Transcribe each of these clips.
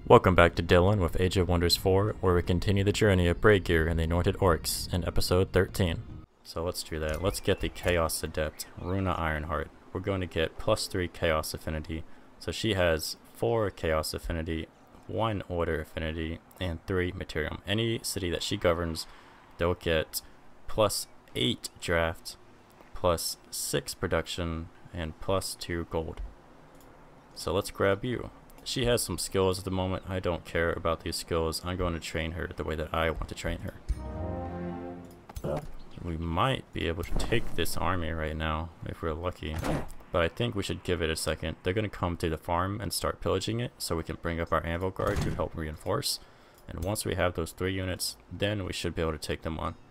Welcome back to Dyllin with Age of Wonders 4, where we continue the journey of Breakgear and the Anointed Orcs in episode 13. So let's do that. Let's get the Chaos Adept, Runa Ironheart. We're going to get +3 Chaos Affinity. So she has 4 Chaos Affinity, 1 Order Affinity, and 3 Materium. Any city that she governs, they'll get +8 Draft, +6 Production, and +2 Gold. So let's grab you. She has some skills at the moment. I don't care about these skills. I'm going to train her the way that I want to train her. We might be able to take this army right now if we're lucky, but I think we should give it a second. They're going to come to the farm and start pillaging it so we can bring up our Anvil Guard to help reinforce. And once we have those 3 units, then we should be able to take them on.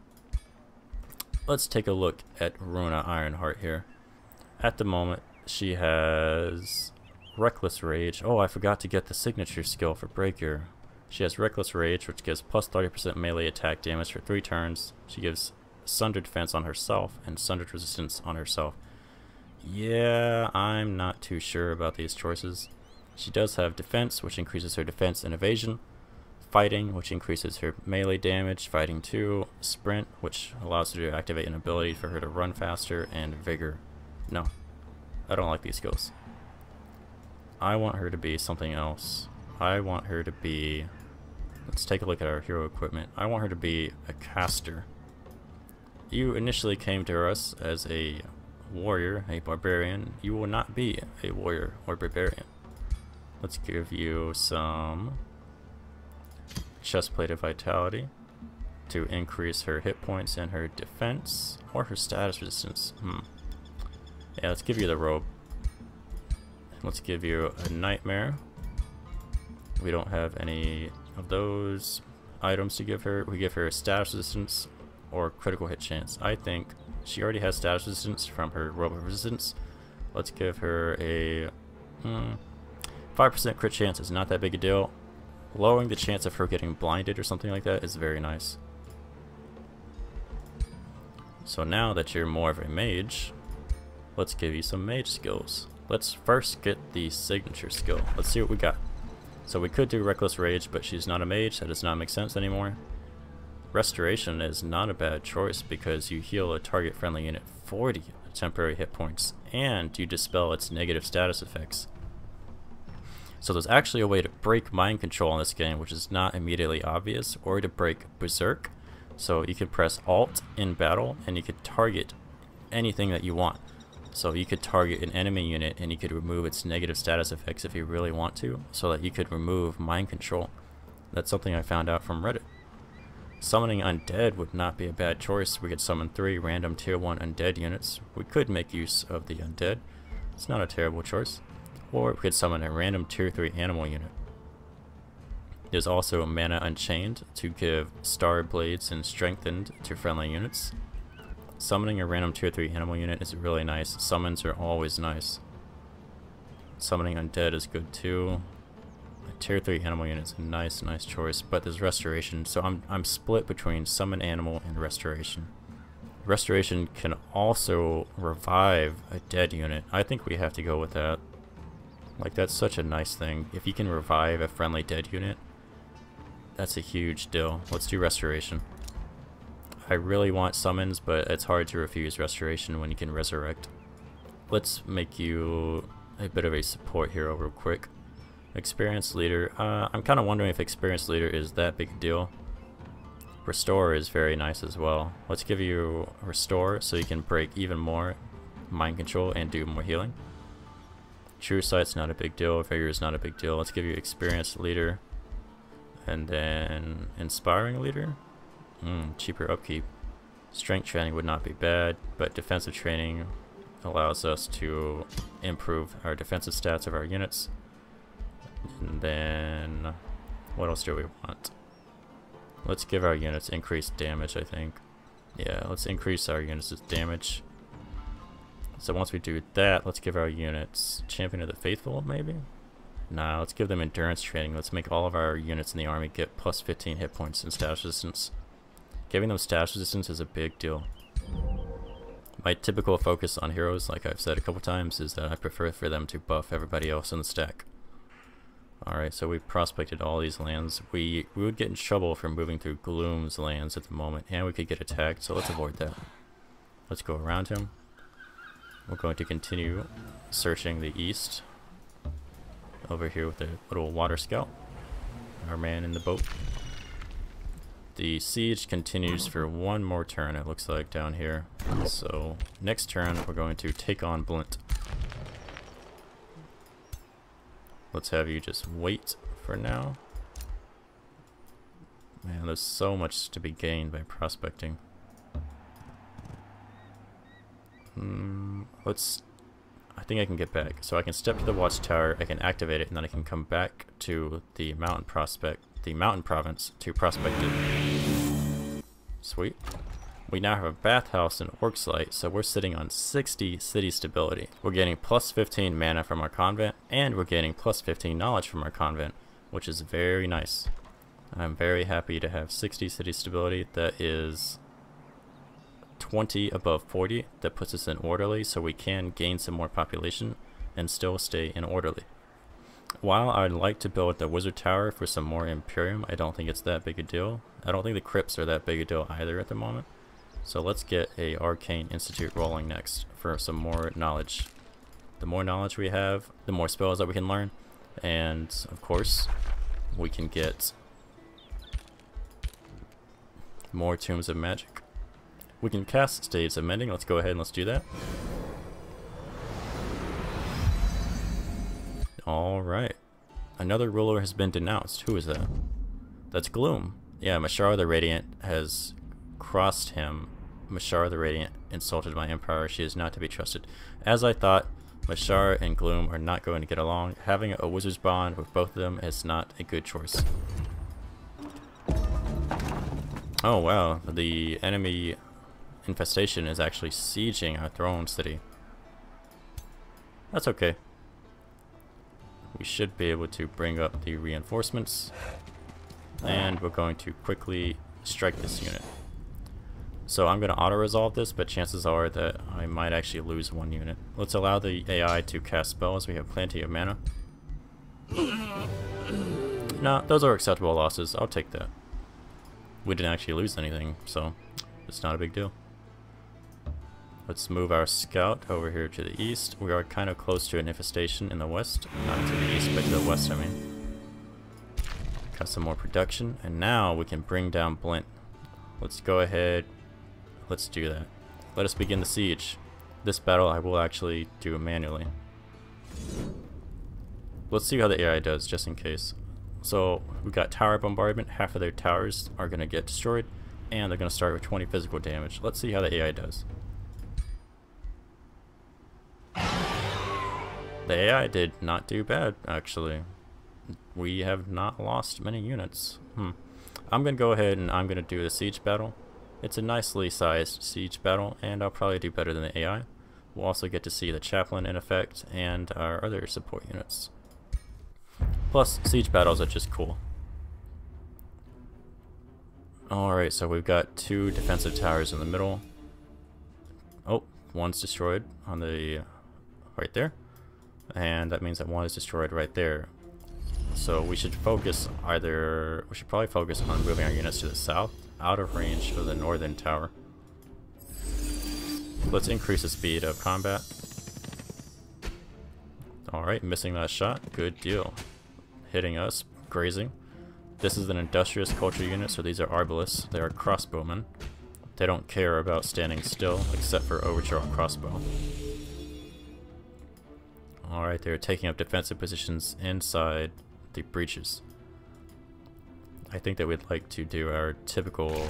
Let's take a look at Runa Ironheart here. At the moment, she has Reckless Rage. Oh, I forgot to get the signature skill for Breaker. She has Reckless Rage, which gives +30% melee attack damage for 3 turns. She gives Sundered Defense on herself and Sundered Resistance on herself. Yeah, I'm not too sure about these choices. She does have Defense, which increases her defense and evasion. Fighting, which increases her melee damage. Fighting 2. Sprint, which allows her to activate an ability for her to run faster. And Vigor. No, I don't like these skills. I want her to be something else. I want her to be... Let's take a look at our hero equipment. I want her to be a caster. You initially came to us as a warrior, a barbarian. You will not be a warrior or barbarian. Let's give you some chestplate of vitality to increase her hit points and her defense or her status resistance. Yeah, let's give you the robe. Let's give you a Nightmare. We don't have any of those items to give her. We give her status resistance or critical hit chance. I think she already has status resistance from her robe of resistance. Let's give her a 5% crit chance is not that big a deal. Lowering the chance of her getting blinded or something like that is very nice. So now that you're more of a mage, let's give you some mage skills. Let's first get the signature skill. Let's see what we got. So we could do Reckless Rage, but she's not a mage. That does not make sense anymore. Restoration is not a bad choice because you heal a target friendly unit 40 temporary hit points and you dispel its negative status effects. So there's actually a way to break mind control in this game, which is not immediately obvious, or to break Berserk. So you can press Alt in battle and you could target anything that you want. So you could target an enemy unit and you could remove its negative status effects if you really want to, so that you could remove mind control. That's something I found out from Reddit. Summoning undead would not be a bad choice. We could summon 3 random tier 1 undead units. We could make use of the undead. It's not a terrible choice. Or we could summon a random tier 3 animal unit. There's also Mana Unchained to give Star Blades and Strengthened to friendly units. Summoning a random tier 3 animal unit is really nice. Summons are always nice. Summoning undead is good too. A tier 3 animal unit is a nice choice, but there's restoration, so I'm split between summon animal and restoration. Restoration can also revive a dead unit. I think we have to go with that. Like, that's such a nice thing. If you can revive a friendly dead unit, that's a huge deal. Let's do restoration. I really want summons, but it's hard to refuse restoration when you can resurrect. Let's make you a bit of a support hero real quick. Experienced leader. I'm kind of wondering if experienced leader is that big a deal. Restore is very nice as well. Let's give you restore so you can break even more mind control and do more healing. True Sight's not a big deal. Vigor is not a big deal. Let's give you experienced leader. And then inspiring leader. Cheaper upkeep. Strength training would not be bad, but defensive training allows us to improve our defensive stats of our units. And then what else do we want? Let's give our units increased damage, I think. Yeah, let's increase our units' damage. So once we do that, let's give our units Champion of the Faithful, maybe? Nah, let's give them endurance training. Let's make all of our units in the army get +15 hit points and status resistance. Giving them status resistance is a big deal. My typical focus on heroes, like I've said a couple times, is that I prefer for them to buff everybody else in the stack. Alright, so we prospected all these lands. We would get in trouble for moving through Gloom's lands at the moment, and we could get attacked, so let's avoid that. Let's go around him. We're going to continue searching the east. Over here with the little water scout. Our man in the boat. The siege continues for one more turn, it looks like, down here. So, next turn, we're going to take on Blint. Let's have you just wait for now. Man, there's so much to be gained by prospecting. I think I can get back. So I can step to the watchtower, I can activate it, and then I can come back to the mountain province to prospect it. Sweet. We now have a bathhouse and Orc's Light, so we're sitting on 60 city stability. We're getting plus 15 mana from our convent, and we're getting plus 15 knowledge from our convent, which is very nice. I'm very happy to have 60 city stability. That is 20 above 40. That puts us in orderly, so we can gain some more population and still stay in orderly. While I'd like to build the wizard tower for some more Imperium, I don't think it's that big a deal. I don't think the crypts are that big a deal either at the moment. So let's get a Arcane Institute rolling next for some more knowledge. The more knowledge we have, the more spells that we can learn, and of course we can get more Tomes of Magic. We can cast Staves of Mending. Let's go ahead and let's do that. Alright. Another ruler has been denounced. Who is that? That's Gloom. Yeah, Mashara the Radiant has crossed him. Mashara the Radiant insulted my empire. She is not to be trusted. As I thought, Mashara and Gloom are not going to get along. Having a wizard's bond with both of them is not a good choice. Oh wow, the enemy infestation is actually sieging our throne city. That's okay. We should be able to bring up the reinforcements, and we're going to quickly strike this unit. So I'm going to auto-resolve this, but chances are that I might actually lose one unit. Let's allow the AI to cast spells. We have plenty of mana. No, those are acceptable losses. I'll take that. We didn't actually lose anything, so it's not a big deal. Let's move our scout over here to the east. We are kind of close to an infestation in the west. Not to the east, but to the west, I mean. Got some more production, and now we can bring down Blint. Let's go ahead. Let's do that. Let us begin the siege. This battle I will actually do manually. Let's see how the AI does, just in case. So, we got tower bombardment. Half of their towers are going to get destroyed, and they're going to start with 20 physical damage. Let's see how the AI does. The AI did not do bad, actually. We have not lost many units. I'm going to go ahead and I'm going to do the siege battle. It's a nicely sized siege battle, and I'll probably do better than the AI. We'll also get to see the chaplain in effect and our other support units. Plus, siege battles are just cool. Alright, so we've got 2 defensive towers in the middle. Oh, one's destroyed on the right there. And that means that one is destroyed right there. So we should focus we should probably focus on moving our units to the south, out of range of the northern tower. Let's increase the speed of combat. Alright, missing that shot. Good deal. Hitting us, grazing. This is an Industrious culture unit, so these are Arbalists. They are crossbowmen. They don't care about standing still, except for overthrow and crossbow. Alright, they're taking up defensive positions inside the breaches. I think that we'd like to do our typical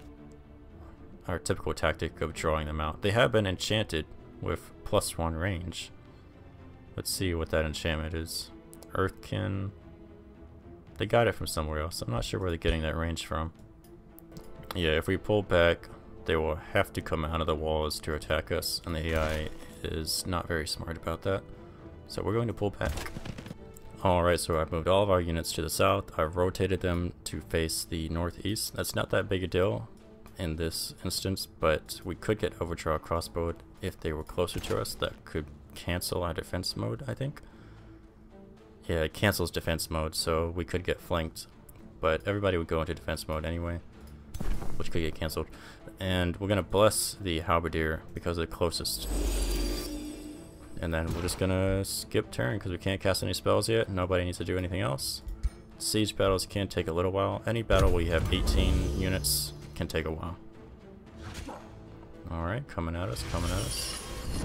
tactic of drawing them out. They have been enchanted with +1 range. Let's see what that enchantment is. Earthkin. They got it from somewhere else. I'm not sure where they're getting that range from. Yeah, if we pull back, they will have to come out of the walls to attack us, and the AI is not very smart about that. So we're going to pull back. Alright, so I've moved all of our units to the south. I've rotated them to face the northeast. That's not that big a deal in this instance, but we could get overdraw crossbowed if they were closer to us. That could cancel our defense mode, I think. Yeah, it cancels defense mode, so we could get flanked. But everybody would go into defense mode anyway, which could get cancelled. And we're going to bless the halberdier because they're closest. And then we're just going to skip turn because we can't cast any spells yet. Nobody needs to do anything else. Siege battles can take a little while. Any battle where you have 18 units can take a while. Alright, coming at us, coming at us.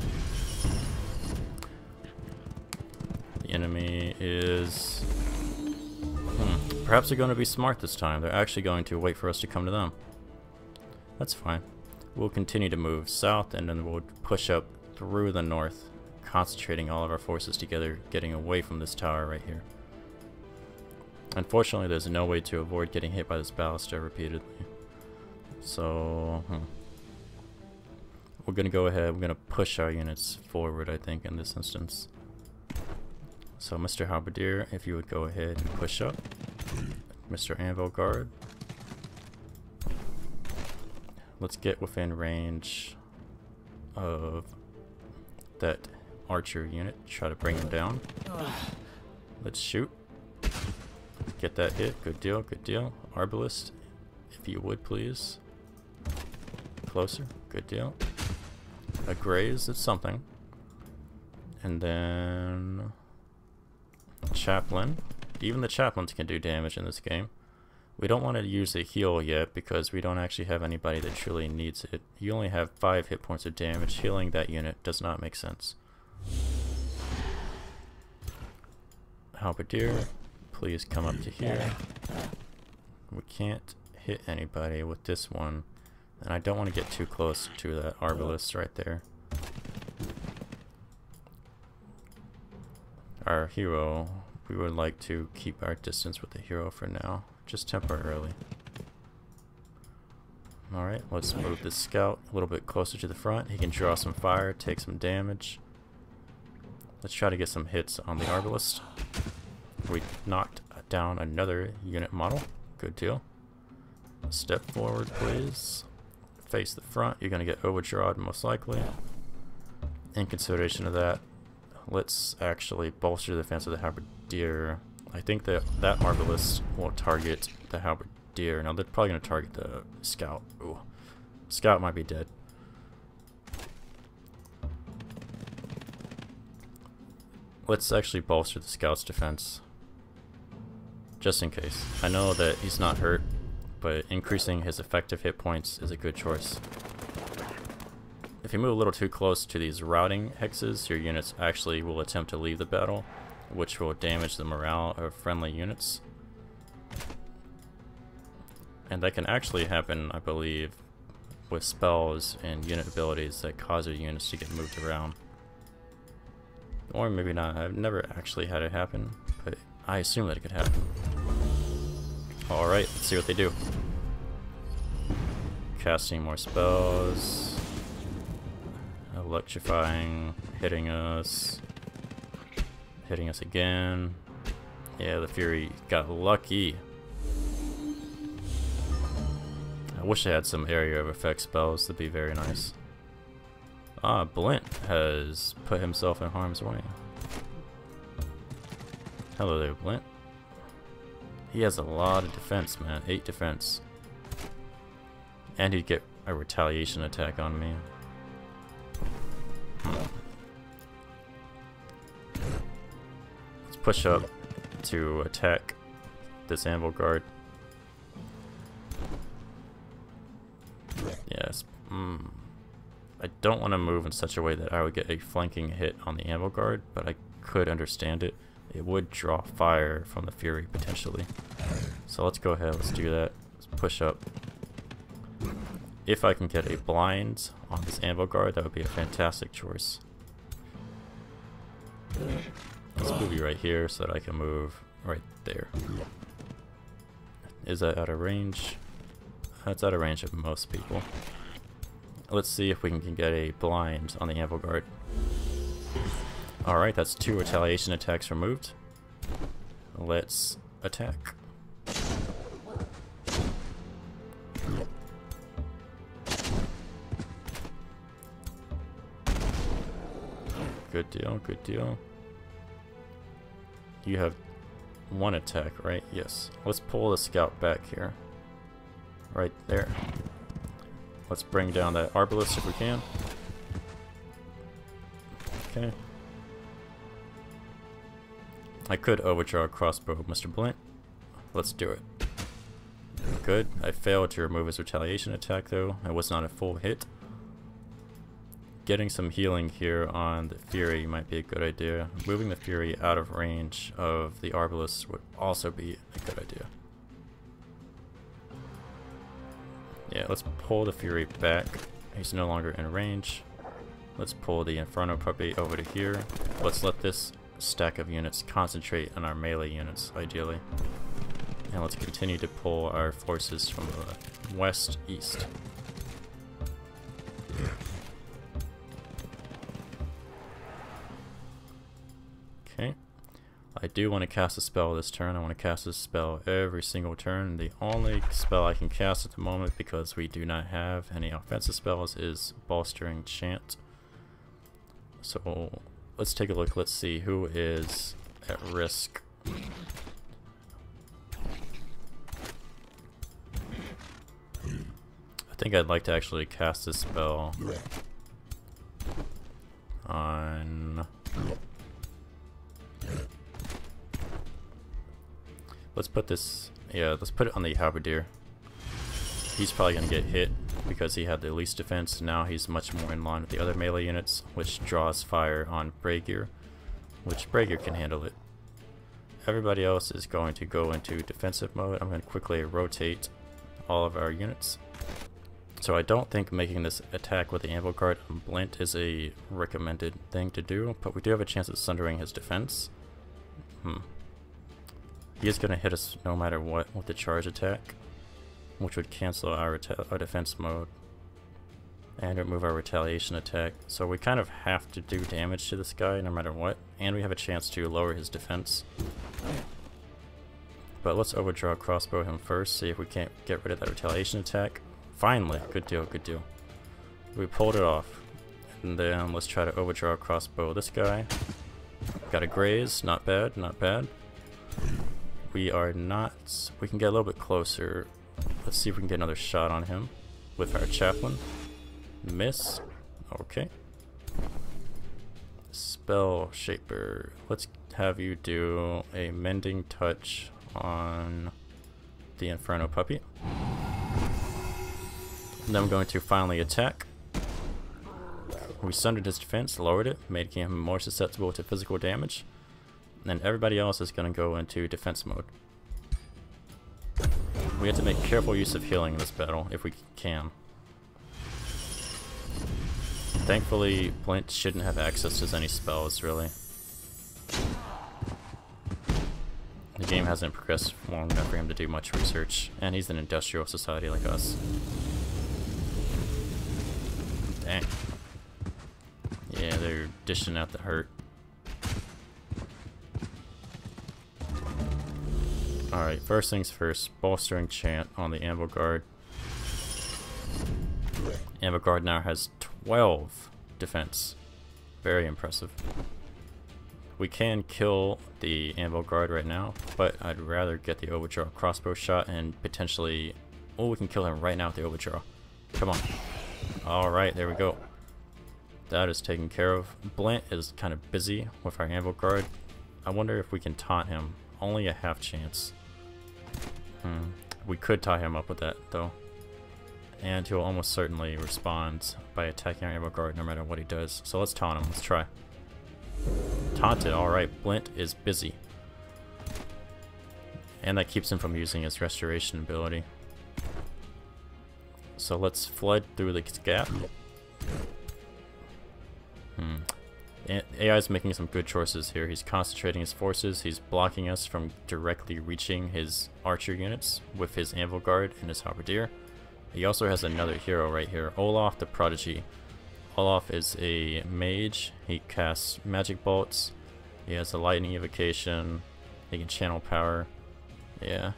The enemy is... Perhaps they're going to be smart this time. They're actually going to wait for us to come to them. That's fine. We'll continue to move south and then we'll push up through the north, concentrating all of our forces together, getting away from this tower right here. Unfortunately, there's no way to avoid getting hit by this ballista repeatedly. So, we're going to go ahead, we're going to push our units forward, I think, in this instance. So, Mr. Halberdier, if you would go ahead and push up. Mr. Anvil Guard. Let's get within range of that archer unit. Try to bring him down. Let's shoot. Get that hit. Good deal, good deal. Arbalist, if you would please. Closer. Good deal. A graze, it's something. And then... Chaplain. Even the chaplains can do damage in this game. We don't want to use a heal yet because we don't actually have anybody that truly needs it. You only have 5 hit points of damage. Healing that unit does not make sense. Halberdier, please come up to here. We can't hit anybody with this one. And I don't want to get too close to that arbalist right there. Our hero, we would like to keep our distance with the hero for now, just temporarily. Alright, let's move this scout a little bit closer to the front. He can draw some fire, take some damage. Let's try to get some hits on the arbalist. We knocked down another unit model. Good deal. Step forward, please. Face the front. You're going to get overjawed most likely. In consideration of that, let's actually bolster the defense of the halberdier. I think that arbalist will target the halberdier. Now they're probably going to target the scout. Ooh. Scout might be dead. Let's actually bolster the scout's defense. Just in case. I know that he's not hurt, but increasing his effective hit points is a good choice. If you move a little too close to these routing hexes, your units actually will attempt to leave the battle, which will damage the morale of friendly units. And that can actually happen, I believe, with spells and unit abilities that cause your units to get moved around. Or maybe not. I've never actually had it happen, but I assume that it could happen. Alright, let's see what they do. Casting more spells. Electrifying, hitting us again. Yeah, the Fury got lucky. I wish I had some area of effect spells, that'd be very nice. Ah, Blint has put himself in harm's way. Hello there, Blint. He has a lot of defense, man. 8 defense. And he'd get a retaliation attack on me. Let's push up to attack this Anvil Guard. Yes. I don't want to move in such a way that I would get a flanking hit on the Anvil Guard, but I could understand it. It would draw fire from the Fury potentially. So let's go ahead, let's do that. Let's push up. If I can get a blind on this Anvil Guard, that would be a fantastic choice. Let's move you right here so that I can move right there. Is that out of range? That's out of range of most people. Let's see if we can get a blind on the Anvil Guard. Alright, that's 2 retaliation attacks removed. Let's attack. Good deal, good deal. You have 1 attack, right? Yes. Let's pull the scout back here. Right there. Let's bring down that arbalist if we can. Okay. I could overdraw a crossbow, Mr. Blint. Let's do it. Good. I failed to remove his retaliation attack though. It was not a full hit. Getting some healing here on the Fury might be a good idea. Moving the Fury out of range of the arbalist would also be a good idea. Yeah, let's pull the Fury back. He's no longer in range. Let's pull the Inferno Puppy over to here. Let's let this stack of units concentrate on our melee units, ideally. And let's continue to pull our forces from the west, east. Okay. I do want to cast a spell this turn. I want to cast this spell every single turn. The only spell I can cast at the moment, because we do not have any offensive spells, is Bolstering Chant. So let's take a look. Let's see who is at risk. I think I'd like to actually cast this spell on... Let's put this, yeah, let's put it on the Halberdier. He's probably going to get hit because he had the least defense. Now he's much more in line with the other melee units, which draws fire on Braegear, which Braegear can handle it. Everybody else is going to go into defensive mode. I'm going to quickly rotate all of our units. So I don't think making this attack with the Anvil Guard on Blint is a recommended thing to do, but we do have a chance of sundering his defense. He is going to hit us no matter what with the charge attack, which would cancel our defense mode and remove our retaliation attack. So we kind of have to do damage to this guy no matter what, and we have a chance to lower his defense. But let's overdraw crossbow him first, see if we can't get rid of that retaliation attack. Finally, good deal, good deal. We pulled it off. And then let's try to overdraw crossbow this guy. Got a graze, not bad, not bad. We are not, we can get a little bit closer. Let's see if we can get another shot on him with our chaplain. Miss. Okay. Spell Shaper. Let's have you do a Mending Touch on the Inferno Puppy. And then I'm going to finally attack. We sundered his defense, lowered it, making him more susceptible to physical damage. And everybody else is going to go into defense mode. We have to make careful use of healing in this battle, if we can. Thankfully, Blint shouldn't have access to any spells, really. The game hasn't progressed long enough for him to do much research, and he's an industrial society like us. Dang. Yeah, they're dishing out the hurt. Alright, first things first, Bolstering Chant on the Anvil Guard. Anvil Guard now has 12 defense. Very impressive. We can kill the Anvil Guard right now, but I'd rather get the overdraw crossbow shot and potentially... Oh, we can kill him right now with the overdraw. Come on. Alright, there we go. That is taken care of. Blint is kind of busy with our Anvil Guard. I wonder if we can taunt him. Only a half chance. We could tie him up with that, though. And he'll almost certainly respond by attacking our Anvil Guard no matter what he does. So let's taunt him. Let's try. Taunted. Alright, Blint is busy. And that keeps him from using his restoration ability. So let's flood through the gap. AI is making some good choices here. He's concentrating his forces. He's blocking us from directly reaching his archer units with his Anvil Guard and his Halberdier. He also has another hero right here, Olaf the Prodigy. Olaf is a mage. He casts magic bolts. He has a lightning evocation. He can channel power. Yeah.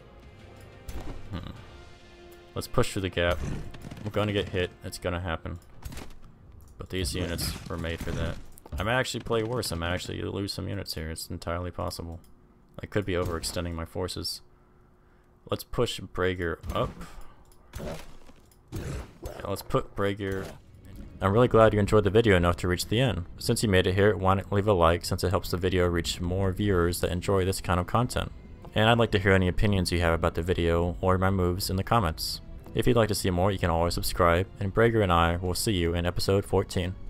Let's push through the gap. We're going to get hit. It's going to happen. But these units were made for that. I may actually play worse. I may actually lose some units here. It's entirely possible. I could be overextending my forces. Let's push Braeger up. Yeah, let's put Braeger. I'm really glad you enjoyed the video enough to reach the end. Since you made it here, why not leave a like, since it helps the video reach more viewers that enjoy this kind of content. And I'd like to hear any opinions you have about the video or my moves in the comments. If you'd like to see more, you can always subscribe, and Braeger and I will see you in episode 14.